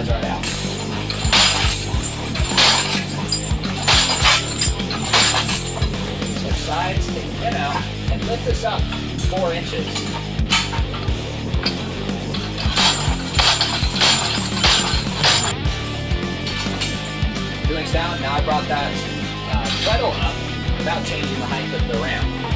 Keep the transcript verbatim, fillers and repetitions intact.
slides right out. Switch sides, take the pin out, and lift this up four inches. Doing down, now I brought that uh, treadle up without changing the height of the ramp.